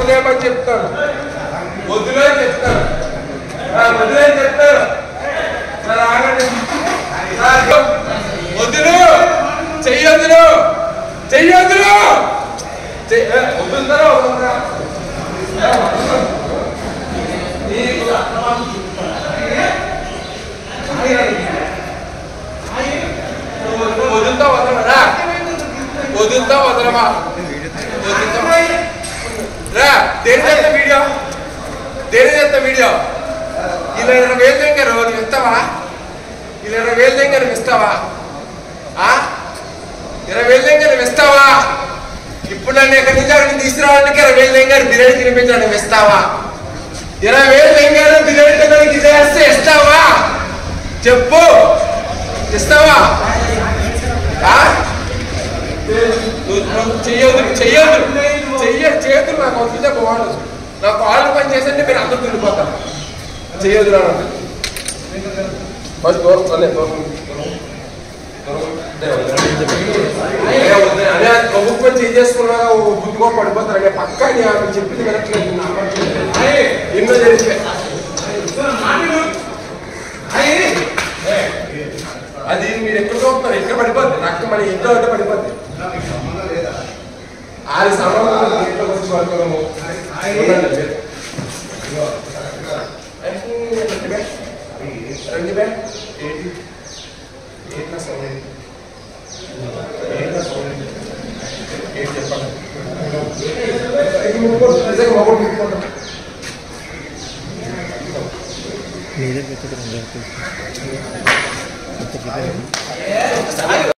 వదిలేమని చెప్తాను, వదిలే చెప్తాను, వదిలే చెప్తాను. సార్ ఆగండి, వదులు, చెయ్యొద్దులు, చెయ్యొద్దులు, వదులుతారా వదులుతారా? వదులుతా వదలరా, వదులుతా వదలమా, రా. దేని చేస్తా వీడియో, దేని చేస్తా వీడియో? ఇలా 20,000 దగ్గర నువ్వు ఇస్తావా? ఇలా 20,000 దగ్గర నువ్వు ఇస్తావా? 20,000 దగ్గర నువ్వు ఇస్తావా? ఇప్పుడు నన్ను ఎక్కడి నుంచి అక్కడికి తీసుకురావడానికి 20,000 దగ్గర బిర్యానీ తినిపించాను, నువ్వు ఇస్తావా? 20,000 దగ్గర బిర్యానీ తినడానికి చేస్తే ఇస్తావా? చెప్పు, ఇస్తావా? చెయ్యొద్దు, చెయ్యొద్దు, చేతులు నాకు వస్తుంటే బాగుండదు. నా కాళ్ళు పని చేసంటే మీరు అందరూ తిరిగిపోతారు. చెయ్యొద్దు రా, ఫస్ట్ దూరం ప్రభుత్వం చేసుకున్నాక బుద్ధిగా పడిపోతారు. అంటే పక్కా చెప్పింది వినట్లేదు, ఎన్నో జరిగితే అది మీరు ఎక్కడ చూస్తున్నారు, ఎక్కడ పడిపోద్ది, రక్తం మన ఎంతో అంటే పడిపోద్ది. ఆది సంబంధం వచ్చి పడుకోవడము రండి బ్యాగ్ చెప్పండి.